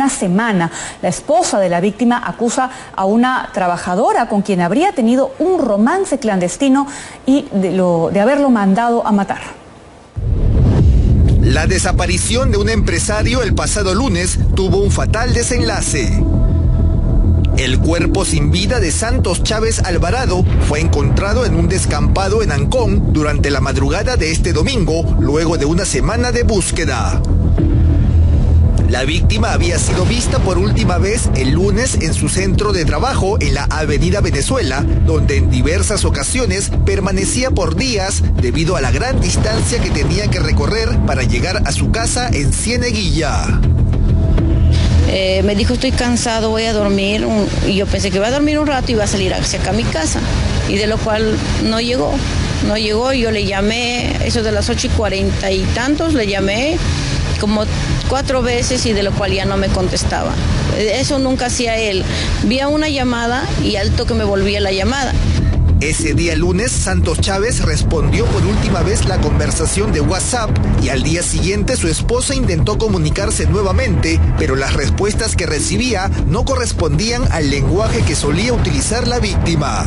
una semana. La esposa de la víctima acusa a una trabajadora con quien habría tenido un romance clandestino y de haberlo mandado a matar. La desaparición de un empresario el pasado lunes tuvo un fatal desenlace. El cuerpo sin vida de Santos Chávez Alvarado fue encontrado en un descampado en Ancón durante la madrugada de este domingo, luego de una semana de búsqueda. La víctima había sido vista por última vez el lunes en su centro de trabajo en la Avenida Venezuela, donde en diversas ocasiones permanecía por días debido a la gran distancia que tenía que recorrer para llegar a su casa en Cieneguilla. Me dijo, estoy cansado, voy a dormir. Y yo pensé que iba a dormir un rato y iba a salir hacia acá a mi casa. Y de lo cual no llegó. Yo le llamé, eso de las 8:40 y tantos, le llamé como 4 veces y de lo cual ya no me contestaba. Eso nunca hacía él. Vía una llamada y al toque me volvía la llamada. Ese día lunes, Santos Chávez respondió por última vez la conversación de WhatsApp y al día siguiente su esposa intentó comunicarse nuevamente, pero las respuestas que recibía no correspondían al lenguaje que solía utilizar la víctima.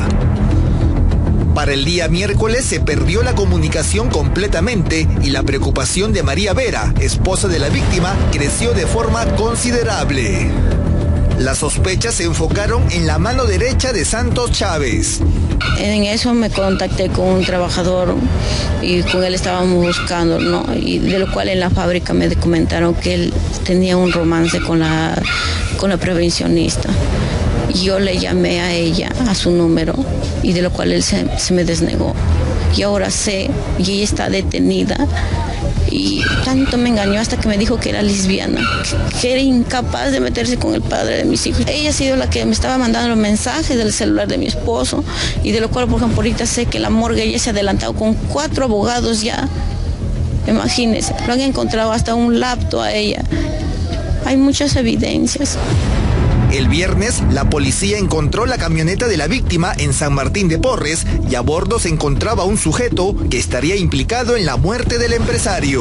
Para el día miércoles se perdió la comunicación completamente y la preocupación de María Vera, esposa de la víctima, creció de forma considerable. Las sospechas se enfocaron en la mano derecha de Santos Chávez. En eso me contacté con un trabajador y con él estábamos buscando, ¿no? Y de lo cual en la fábrica me comentaron que él tenía un romance con la prevencionista. Yo le llamé a ella, a su número, y de lo cual él se me desnegó. Y ahora sé, y ella está detenida. Y tanto me engañó hasta que me dijo que era lesbiana, que era incapaz de meterse con el padre de mis hijos. Ella ha sido la que me estaba mandando los mensajes del celular de mi esposo y de lo cual, por ejemplo, ahorita sé que la morgue ella se ha adelantado con 4 abogados ya. Imagínense, lo han encontrado hasta un laptop a ella. Hay muchas evidencias. El viernes, la policía encontró la camioneta de la víctima en San Martín de Porres y a bordo se encontraba un sujeto que estaría implicado en la muerte del empresario.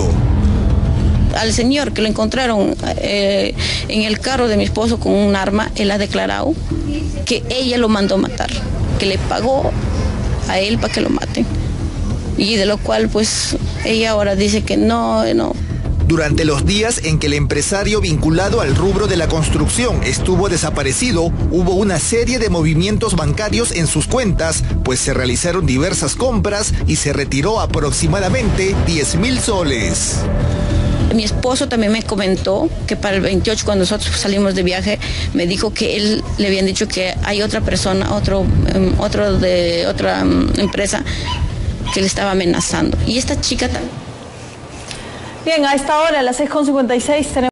Al señor que lo encontraron en el carro de mi esposo con un arma, él ha declarado que ella lo mandó matar, que le pagó a él para que lo maten. Y de lo cual, pues, ella ahora dice que no. Durante los días en que el empresario vinculado al rubro de la construcción estuvo desaparecido, hubo una serie de movimientos bancarios en sus cuentas, pues se realizaron diversas compras y se retiró aproximadamente 10.000 soles. Mi esposo también me comentó que para el 28, cuando nosotros salimos de viaje, me dijo que él le habían dicho que hay otra persona, otro de otra empresa, que le estaba amenazando. Y esta chica también. Bien, a esta hora, a las 6:56, tenemos...